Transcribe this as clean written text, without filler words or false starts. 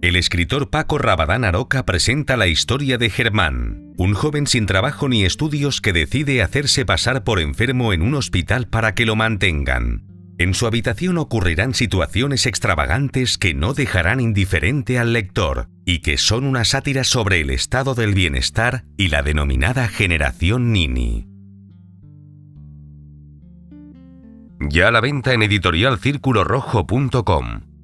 El escritor Paco Rabadán Aroca presenta la historia de Germán, un joven sin trabajo ni estudios que decide hacerse pasar por enfermo en un hospital para que lo mantengan. En su habitación ocurrirán situaciones extravagantes que no dejarán indiferente al lector y que son una sátira sobre el estado del bienestar y la denominada generación Nini. Ya a la venta en editorialcirculorrojo.com.